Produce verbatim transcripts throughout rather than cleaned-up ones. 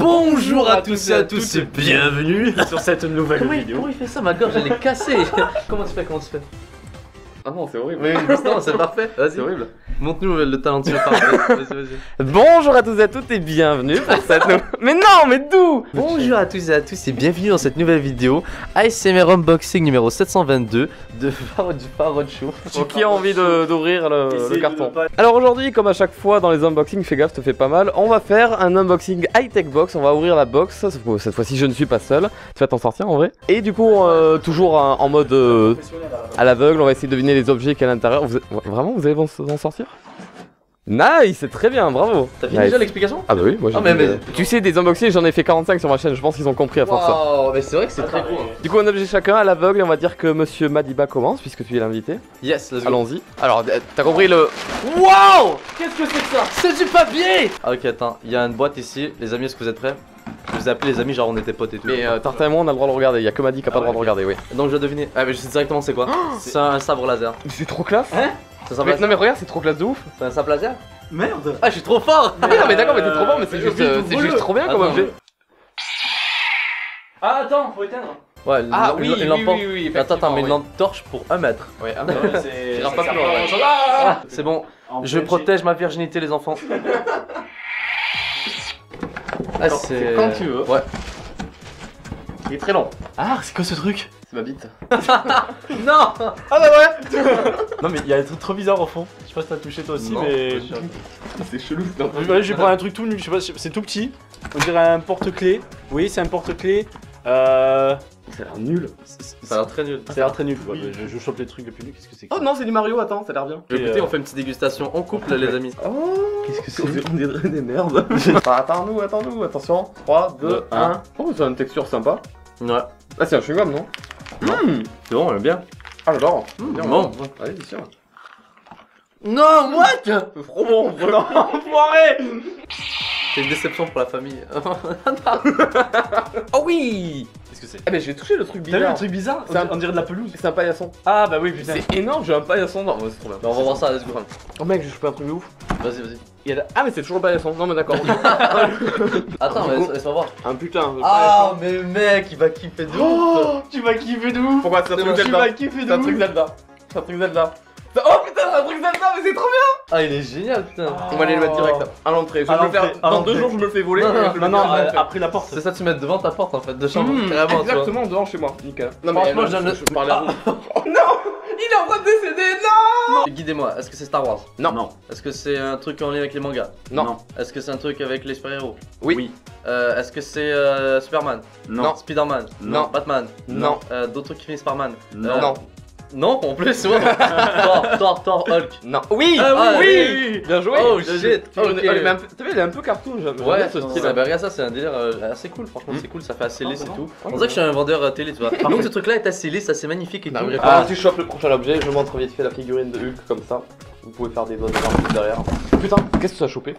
Bonjour à tous et à tous et bienvenue sur cette nouvelle comment vidéo. Il, comment il fait ça, ma gorge elle est cassée. Comment tu fais, comment tu fais? Ah non, c'est horrible. Oui, justement, c'est parfait. Vas-y. C'est horrible. Montre-nous le talentueux parfait. Vas-y, vas-y. Bonjour à tous et à toutes et bienvenue pour cette nouvelle... Mais non, mais d'où? Bonjour à tous et à tous et bienvenue dans cette nouvelle vidéo A S M R Unboxing numéro sept cent vingt-deux de Farod du Farod Show. Qui a envie de- d'ouvrir le, le Essayez carton? de pas- Alors aujourd'hui, comme à chaque fois dans les unboxings, fais gaffe, te fais pas mal. On va faire un unboxing high-tech box. On va ouvrir la box. Cette fois-ci, je ne suis pas seul. Tu vas t'en sortir en vrai. Et du coup, euh, toujours en en mode euh, à l'aveugle, on va essayer de deviner les objets qu'il y a à l'intérieur. Vous- Vraiment, vous allez vous en sortir? Nice, c'est très bien, bravo. T'as fini Nice. déjà l'explication? Ah bah oui, moi j'ai Ah, mais- dit, euh, mais- Tu sais, des unboxings, j'en ai fait quarante-cinq sur ma chaîne, je pense qu'ils ont compris à force ça. Waouh, mais c'est vrai que c'est très Attends, cool. et- Du coup, un objet chacun à l'aveugle, et on va dire que monsieur Madiba commence, puisque tu es l'invité. Yes, let's go. Allons-y. Alors, euh, t'as compris le... Waouh! Qu'est-ce que c'est que ça? C'est du papier! Ah, ok, attends, il y a une boîte ici. Les amis, est-ce que vous êtes prêts? Je vous ai appelé les amis, genre on était potes et tout. Mais euh, Tartin et moi, on a le droit de regarder, il y a que Madi qui a pas Ah le droit de ouais, regarder, oui. Donc je vais deviner. Ah, mais je sais directement c'est quoi. C'est un sabre laser. Mais c'est trop classe! Hein? C'est un sabre Mais- laser? non mais regarde, c'est trop classe de ouf! C'est un sabre laser? Merde. Ah, je suis trop fort! Ah oui, non mais d'accord, mais t'es trop bon, mais c'est mais juste, vite, euh, c'est ouvre-le. juste trop bien comme Attends, objet! Ah attends, faut éteindre. Ouais, une, Ah une- oui, une oui, lampe. oui, oui, oui, Attends, attends, mais une effectivement, lampe torche pour un mètre. Ouais, ah, Ouais, mais... c'est- J'irai ça pas sert plus loin, à ouais. grand-chose. Ah, c'est bon, En je fait, protège ma virginité, les enfants. Ah, Quand- c'est. quand tu veux. Ouais. Il est très long. Ah, c'est quoi ce truc? C'est ma bite. Non! Ah bah ouais. Non mais il y a un truc trop bizarre au fond. Je sais pas si t'as touché toi aussi, Non, mais. C'est chelou, c'est un peu... Ouais, je vais prendre un truc tout nul, je sais pas, c'est tout petit. On dirait un porte-clés. Oui, c'est un porte-clés. Euh. Ça a l'air nul. Ça a l'air très nul. Ça a l'air très nul. Ouais, je, je chope les trucs les plus nuls. Qu'est-ce que c'est que Oh ça? non, c'est du Mario, attends, ça a l'air bien. Je vais Et, goûter, euh, on fait une petite dégustation en couple, les amis. Oh! Qu'est-ce que c'est? On dirait des merdes. Attends-nous, attends-nous, attention. trois, deux, un. Oh, c'est une texture sympa. Ouais. Ah, c'est un chewing-gum, non? Hum! C'est bon, on aime bien. Ah, j'adore. Mmh, Bien, bon. ouais. Allez, c'est sûr. Non, what? C'est trop bon, Non, enfoiré. C'est une déception pour la famille. Oh oui! Qu'est-ce que c'est? Ah, mais j'ai touché le truc T'as vu bizarre. le truc bizarre? C'est un- On dirait de la pelouse. C'est un paillasson. Ah bah oui, putain. C'est énorme, j'ai un paillasson dans. Ouais, c'est trop bien. Bah, on va voir ça, let's go. Oh, mec, j'ai chopé un truc de ouf. Vas-y, vas-y. Il y a la- Ah, mais c'est toujours le paillasson. Non, mais d'accord. Attends, mais laisse- laisse-moi voir. Un putain. de Ah, mais mec, il va kiffer de ouf. Oh, tu vas kiffer de ouf. Pourquoi c'est un truc Tu Zelda? vas kiffer de C'est un truc ouf. Zelda. C'est un truc Zelda. Oh putain, c'est un truc Zelda, mais c'est trop bien! Ah, il est génial, putain. On va aller le mettre direct là, à l'entrée. Je vais À me le faire. l'entrée, à Dans deux l'entrée. jours, je me le fais voler. Non, et non, je le Maintenant, mets direct. euh, après la porte. C'est ça, tu mets devant ta porte en fait de chambre. Mmh, Carrément, tu vois. exactement, devant chez moi, nickel. Non, Franchement, là, je donne le- je parlais à vous. Oh non! Il est en train de décéder, non! Guidez-moi, est-ce que c'est Star Wars? Non. Non. Est-ce que c'est un truc en lien avec les mangas? Non. Est-ce que c'est un truc avec les super-héros? Oui. Oui. Euh, Est-ce que c'est euh, Superman? Non. Spider-Man? Non. Batman? Non. Euh, D'autres trucs qui finissent par man? Non. Euh, Non. Non, en plus, ouais. Thor, Thor, Thor, Hulk. Non. Oui! Ah oui, oui! oui. Bien joué! Oh, Bien shit. joué. Oh, Ok. il est un peu- T'as vu, il est un peu cartoon, j'aime j'aime Ouais, bien ce c'est style. ça, bah regarde ça, c'est un délire euh, assez cool, franchement, Mm. c'est cool, ça fait assez Ah, lisse c'est et bon. tout. Ouais, On dirait que je suis un vendeur euh, télé, tu vois. Donc ce truc-là est assez lisse, assez magnifique et Non, tout. mais Ah, si je chope le prochain objet, je montre vite fait la figurine de Hulk comme ça. Vous pouvez faire des doigts de derrière. Putain, qu'est-ce que tu as chopé?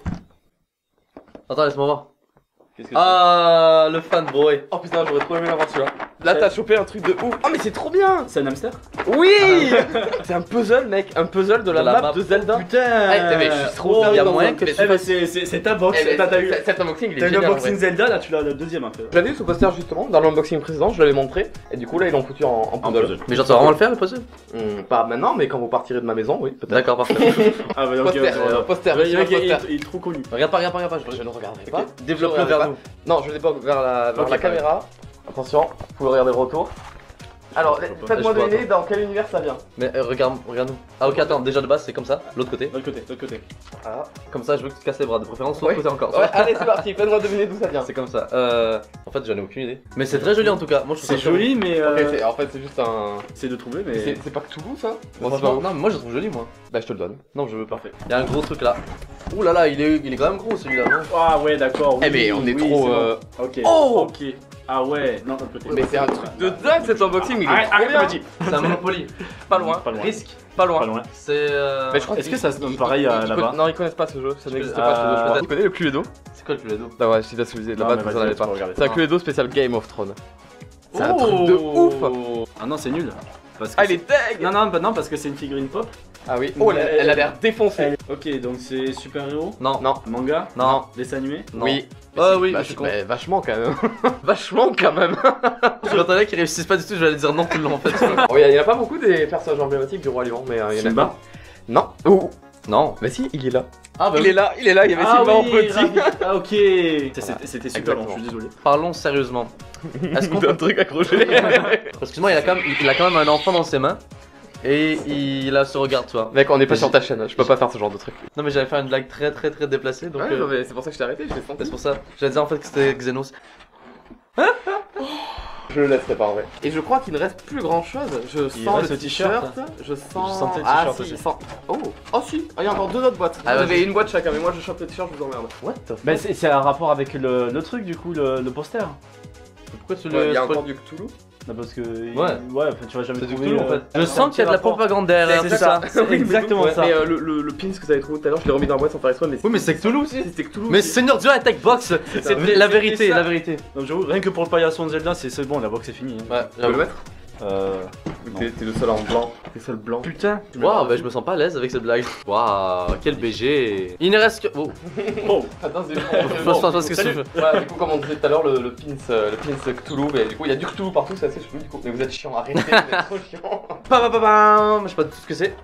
Attends, laisse-moi voir. Qu'est-ce que Ah, le fanboy. Oh putain, j'aurais trop aimé l'avoir celui-là. Là, t'as chopé un truc de ouf. Oh, mais c'est trop bien! c'est? C'est un hamster? Oui! C'est un puzzle, mec, un puzzle de la, De la map, map. de Zelda. Putain. Eh, mais je suis trop il y a dans moyen un- que tu Eh ben c'est c'est- c'est ta box. Eh ben, T'as t'as eu. cet- Cet unboxing, il est T'as eu génial. en l'unboxing vrai. Zelda, là tu l'as le deuxième un peu. J'avais eu ce poster justement dans l'unboxing précédent, je l'avais montré, et du coup là ils l'ont foutu en, en En puzzle. puzzle. Mais genre, tu vas vraiment le faire le puzzle? Hum, pas maintenant, mais quand vous partirez de ma maison, oui, peut-être. D'accord, parfait. Ah bah ok, Poster, ok, euh, ok. poster, Le mec, il poster. est- il est trop connu. Regarde pas, regarde pas, regarde pas. Je Je... ne regarderai Ok, pas. développe-le Je vers regarderai nous. Non, je l'ai pas vers la, vers Ok, la pareil. caméra. Attention, vous pouvez regarder le retour. Alors, Je faites-moi vois, deviner dans quel univers ça vient. Mais euh, regarde, regarde nous. Ah ok, attends, déjà de base c'est comme ça, l'autre côté. De l'autre côté, de l'autre côté. Ah. Comme ça, je veux que tu te casses les bras, de préférence l'autre Ouais. côté encore. Ouais, allez, c'est parti, faites-moi deviner d'où ça vient. C'est comme ça. Euh... En fait, j'en ai aucune idée. Mais c'est très joli en tout cas. Moi, je trouve C'est ça joli, mais Ok, euh, c'est- en fait, c'est juste un. c'est de trouver, C'est mais. c'est pas que tout ça? Bon, Bon, franchement, non, mais moi je le trouve joli, moi. Bah, je te le donne. Non, je veux pas. Parfait. Il y a un gros truc là. Ouh là là, il est, il est quand même gros celui-là, non? Ah ouais, d'accord. Eh, oui, mais on est oui, trop. c'est bon. euh, Ok. Oh Ok. Ah ouais, non, de l'autre côté. Mais c'est un truc de dingue cet unboxing, il est Arrête, trop arrête, bien. Madi. C'est un Monopoly. Pas loin. Pas loin. Risque. Pas loin. Pas loin. C'est. Euh... Mais je crois Est-ce que ça se nomme pareil à Ils là-bas? conna- Non, ils connaissent pas ce jeu, ça n'existe Euh, pas ce jeu. Je pense. peut-être. Tu connais le Cluedo? C'est quoi le Cluedo? Ah ouais, je t'ai déjà soulevé, Non, là-bas, mais vous en vas-y, avez tu peux pas. regarder. C'est un Ah. Cluedo spécial Game of Thrones. C'est un Oh. truc de ouf. Ah non, c'est nul. Parce que Ah, il c'est- est deg. Non, non, bah non, parce que c'est une figurine pop. Ah oui. Oh, elle, elle a l'air défoncée. Ok, donc c'est super-héros. Non. Non. Manga. Non. Dessin animé. Non. Oui. Ah oui, Vach- je suis con. mais vachement quand même. Vachement quand même. Je m'attendais qu'ils réussissent pas du tout, je vais aller dire non tout le long en fait. Oh, il y, a pas beaucoup des personnages emblématiques du Roi Lion, mais euh, il y en a. Simba. Non. Oh. Non. Bah si, il est là. Ah bah Il oui. est là, il est là, il y avait Ah Simba en oui, petit. Ravi. Ah ok. C'était Voilà. c'était super long, Exactement. je suis désolé. Parlons sérieusement. Est-ce qu'on un truc accroché. Parce que moi il a quand même, il a quand même un enfant dans ses mains. Et il a ce regard, tu vois. Mec, on est pas Mais sur j'ai- ta chaîne, je peux pas faire ce genre de truc. Non mais j'allais faire une blague très très très déplacée donc. Ouais, euh, non, mais c'est pour ça que je t'ai arrêté, je l'ai senti. C'est pour ça. J'allais dire en fait que c'était Xenos. Je le laisserai pas en vrai. Et je crois qu'il ne reste plus grand chose. Je Il sens reste le le t-shirt. t-shirt. Je sens. Je sentais le ah, t-shirt si, aussi. il sent- Oh, oh si. Ah, il y a encore deux autres boîtes. Ah, vous vas-y. avez une boîte chacun, mais moi je chope le t-shirt, je vous emmerde. What the Bah c'est c'est un rapport avec le, le truc du coup, le, le poster. Pourquoi tu Ouais, le. il y a encore du Cthulhu. Non parce que Ouais. ouais, enfin, tu vas jamais C'est du trouver. Cthulhu en euh, fait. Je sens qu'il y a de la rapport. propagande derrière. C'est tout ça. ça. C'est exactement Ouais, ça. Mais euh, le, le, le pins que vous avez trouvé tout à l'heure, je l'ai remis dans la boîte sans faire exprès, mais Oui mais c'est Cthulhu aussi. c'était Cthulhu. Mais aussi. Seigneur Dieu Attack Box, c'est ça. la vérité, C'est ça. la vérité. Donc j'avoue, rien que pour le paillasson de Zelda, c'est c'est bon, la box c'est fini. hein. Ouais, Tu peux le mettre. Euh. T'es t'es le seul en blanc. T'es le seul blanc. Putain. Waouh, bah je me sens pas à l'aise avec cette blague. Waouh, quel B G. Il ne reste que. Oh, Oh. Attends, c'est faut se faire ce que tu Salut. veux. Ouais, du coup, comme on disait tout à l'heure, le, le pins, euh, le pins Cthulhu, mais du coup, il y a du Cthulhu partout, c'est assez chelou du coup. Mais vous êtes chiant, arrêtez, vous êtes trop chiant. Pa pa pa pam. Je sais pas tout ce que c'est.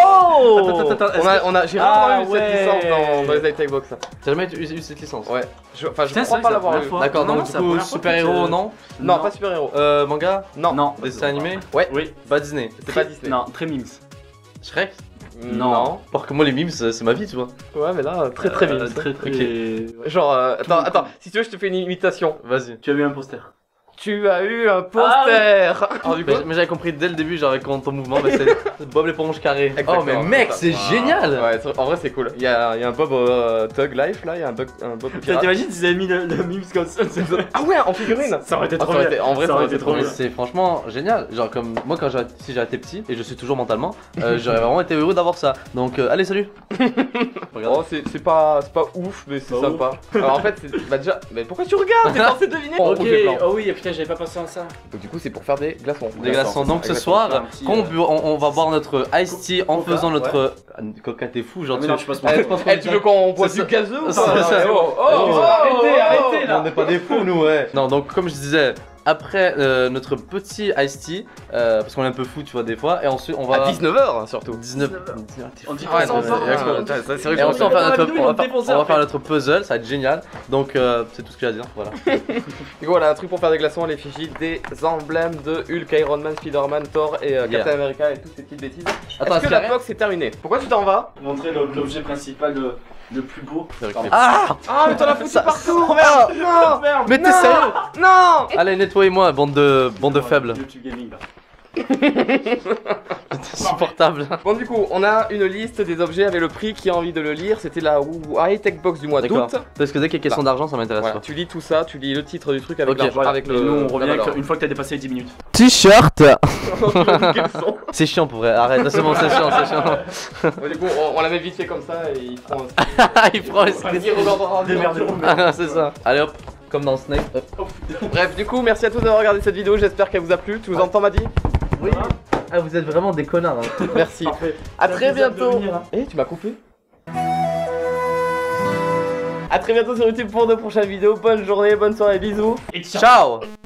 Oh. Attends, attends, attends, est-ce On a, que- on a, j'ai Ah, rarement eu cette ouais. licence dans, dans les high-tech box. T'as jamais eu, eu cette licence? Ouais. Je, enfin, je Putain, crois c'est pas vrai que l'avoir c'est la eu. première fois. D'accord, Non, donc c'est du la coup, première fois super que héros, tu- non? Non, pas super-héros. Euh, manga? Non. Non. Dessin animé? Ouais. Oui. Pas Disney. C'est pas Disney. Non, très mimes. Shrek? Non. Parce que moi, les mimes, c'est c'est ma vie, tu vois. Ouais, mais là, très très Euh, vite. Très très. Ok. Ouais. Genre, euh, attends, attends, si tu veux, je te fais une imitation. Vas-y. Tu as eu un poster. Tu as eu un poster. Alors, du coup, Mais, mais j'avais compris dès le début, genre, avec ton mouvement, mais c'est Bob l'éponge carré. Oh, Exactement, mais mec, c'est c'est ça. génial! Ouais, c'est- en vrai, c'est cool. Il y a, il y a un Bob euh, Thug Life là, il y a un, bug, un Bob le Putain, pirate. t'imagines s'ils avaient mis le, le memes comme ça, c'est- Ah ouais, en figurine. ça aurait été Ah, trop ça aurait bien. été- en vrai, ça aurait été trop Mais bien. c'est franchement génial. Genre, comme moi, quand j'ai si j'ai été petit, et je suis toujours mentalement, euh, j'aurais vraiment été heureux d'avoir ça. Donc, euh, allez, salut! Regarde. Oh, c'est c'est pas, c'est pas ouf, mais c'est Pas sympa. Alors en fait, c'est- bah déjà, mais pourquoi tu regardes? T'es censé deviner. Ok, rouge et blanc. oh oui, putain, j'avais pas pensé à ça. Donc du coup, c'est pour faire des glaçons. Des glaçons. Donc ce Exactement. soir, Un petit, quand on, euh, bu- on, on va boire notre iced tea en Coca, faisant notre. Ah, Coca, t'es fou, genre Mais tu. non, je passe mon Eh, temps. eh, tu veux qu'on boive C'est du ça. gazeux ou C'est pas? ça. Oh, oh, Oh, oh, arrêtez, oh, arrêtez, là. On n'est pas des fous, nous, ouais. Non, donc comme je disais, après euh, notre petit iced tea, euh, parce qu'on est un peu fou, tu vois, des fois, et ensuite on va. À dix-neuf heures surtout. dix-neuf. On dit Ah ouais, pas ça non, encore. c'est- Ah, ah, c'est vrai Et que ensuite on je- va faire dans la notre, vidéo, ils on vont va me faire- défoncer on va après. faire notre puzzle, ça va être génial. Donc euh, c'est tout ce qu'il y a à dire, voilà. Du coup, voilà, un truc pour faire des glaçons à l'effigie des emblèmes de Hulk, Iron Man, Spider-Man, Thor et euh, Yeah. Captain America et toutes ces petites bêtises. Attends, Est-ce que la box est terminée? Pourquoi tu t'en vas? Montrer le- l'objet principal le, le plus beau. Ah! Ah, mais t'en as foutu Ça- partout! ça- Merde! Non! Merde. Mais t'es Non. sérieux? Non! Allez, nettoyez-moi, bande de, bande de faibles. YouTube Gaming là. C'est insupportable. Bon, du coup, on a une liste des objets avec le prix. Qui a envie de le lire? C'était la high-tech box du mois D'accord. d'août. Parce que dès qu'il y a question d'argent, ça m'intéresse Voilà, pas. tu lis tout ça, tu lis le titre du truc avec Ok, l'argent, Voilà. avec Et le. nous on la revient valeur. avec- une fois que t'as dépassé les dix minutes. T-shirt! Quels sont C'est chiant pour vrai, arrête, c'est bon, c'est chiant, c'est chiant. Bon, du coup, on, on la met vite fait comme ça et ils feront. Il prend les Ils regardera Démerdez-vous. Ah, c'est ça. Allez hop, comme dans Snake. Hop. Bref, du coup, merci à tous d'avoir regardé cette vidéo. J'espère qu'elle vous a plu. Tu vous entends, Madi? Oui. Ah, vous êtes vraiment des connards. Hein. Merci. Parfait. À Ça très fait plaisir de bientôt. venir, hein. Eh, tu m'as coupé. À très bientôt sur YouTube pour de prochaines vidéos. Bonne journée, bonne soirée, bisous. Et ciao. Ciao!